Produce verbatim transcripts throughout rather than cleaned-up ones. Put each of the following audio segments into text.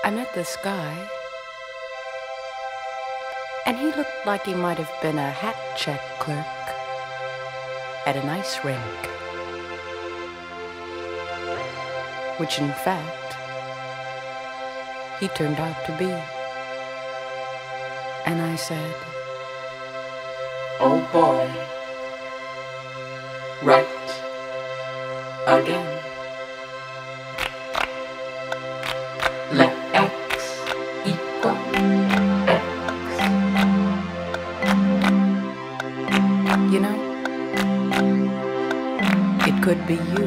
I met this guy, and he looked like he might have been a hat check clerk at an ice rink, which in fact he turned out to be. And I said, "Oh boy, right again. Let X equal X." You know, it could be you.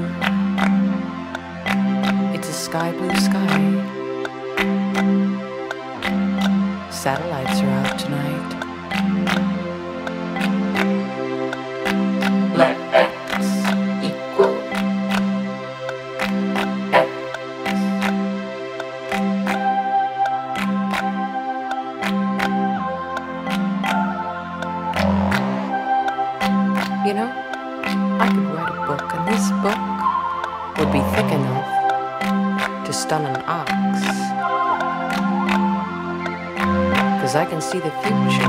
It's a sky blue sky. Satellites are out tonight. Let X equal X. You know, I could write a book, and this book would be thick enough to stun an ox. 'Cause I can see the future,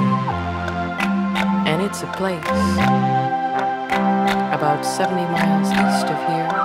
and it's a place about seventy miles east of here.